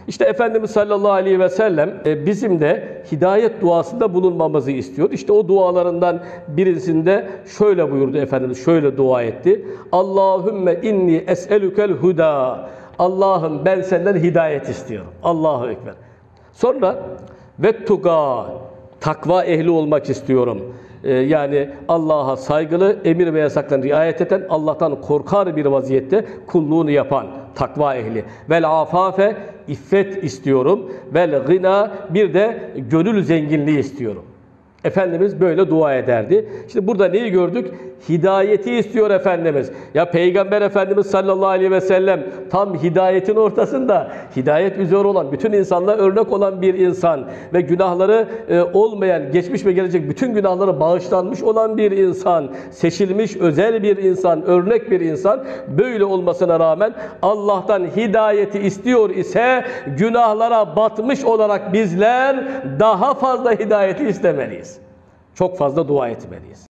İşte Efendimiz sallallahu aleyhi ve sellem bizim de hidayet duasında bulunmamızı istiyor. İşte o dualarından birisinde şöyle buyurdu Efendimiz, şöyle dua etti. Allahümme inni es'elükel huda. Allah'ım ben senden hidayet istiyorum. Allahu Ekber. Sonra ve tuga, takva ehli olmak istiyorum. Yani Allah'a saygılı, emir ve yasaklarına riayet eden, Allah'tan korkar bir vaziyette kulluğunu yapan takva ehli. Vel afafe, iffet istiyorum. Vel gına, bir de gönül zenginliği istiyorum. Efendimiz böyle dua ederdi. İşte burada neyi gördük? Hidayeti istiyor Efendimiz. Ya Peygamber Efendimiz sallallahu aleyhi ve sellem tam hidayetin ortasında, hidayet üzere olan, bütün insanlara örnek olan bir insan ve günahları olmayan, geçmiş ve gelecek bütün günahları bağışlanmış olan bir insan, seçilmiş özel bir insan, örnek bir insan. Böyle olmasına rağmen Allah'tan hidayeti istiyor ise günahlara batmış olarak bizler daha fazla hidayeti istemeliyiz. Çok fazla dua etmeliyiz.